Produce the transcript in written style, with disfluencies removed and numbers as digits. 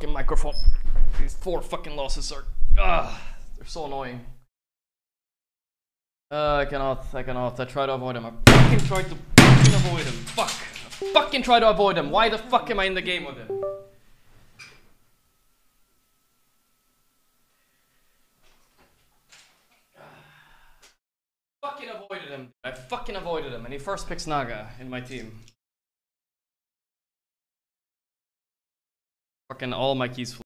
fucking microphone. These 4 fucking losses are... they're so annoying. I cannot. I try to avoid them. I fucking tried to fucking avoid them. Fuck. I fucking try to avoid them. Why the fuck am I in the game with them? Fucking avoided him. I fucking avoided him, and he first picks Naga in my team. Fucking all my keys.